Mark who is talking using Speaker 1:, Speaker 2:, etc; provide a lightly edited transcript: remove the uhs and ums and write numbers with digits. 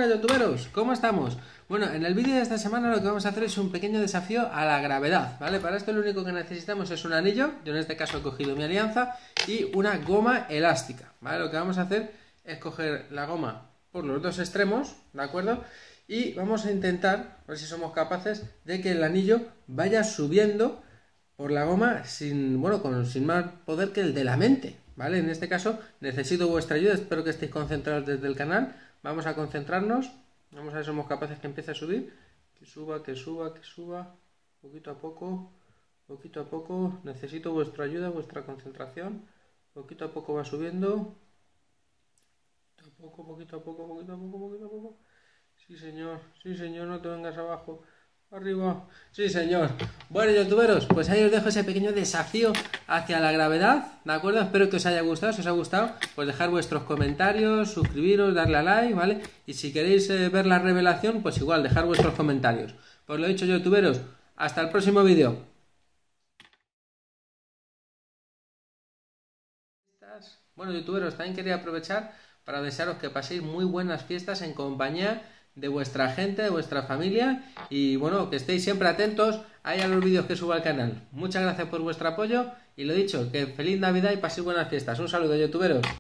Speaker 1: buenas youtuberos, ¿cómo estamos? Bueno, en el vídeo de esta semana lo que vamos a hacer es un pequeño desafío a la gravedad, ¿vale? Para esto lo único que necesitamos es un anillo, yo en este caso he cogido mi alianza, y una goma elástica, ¿vale? Lo que vamos a hacer es coger la goma por los dos extremos, ¿de acuerdo? Y vamos a intentar, a ver si somos capaces de que el anillo vaya subiendo por la goma sin más poder que el de la mente, ¿vale? En este caso necesito vuestra ayuda, espero que estéis concentrados desde el canal. Vamos a concentrarnos, vamos a ver si somos capaces que empiece a subir, que suba, poquito a poco, necesito vuestra ayuda, vuestra concentración, poquito a poco va subiendo, poquito a poco, sí señor, no te vengas abajo, arriba, sí señor. Bueno youtuberos, pues ahí os dejo ese pequeño desafío hacia la gravedad, ¿de acuerdo? Espero que os haya gustado, si os ha gustado, pues dejar vuestros comentarios, suscribiros, darle a like, ¿vale? Y si queréis ver la revelación, pues igual, dejar vuestros comentarios. Pues lo dicho youtuberos, hasta el próximo vídeo. Bueno youtuberos, también quería aprovechar para desearos que paséis muy buenas fiestas en compañía de vuestra gente, de vuestra familia, y bueno, que estéis siempre atentos ahí a los vídeos que subo al canal. Muchas gracias por vuestro apoyo y lo dicho, que feliz Navidad y paséis buenas fiestas. Un saludo youtuberos.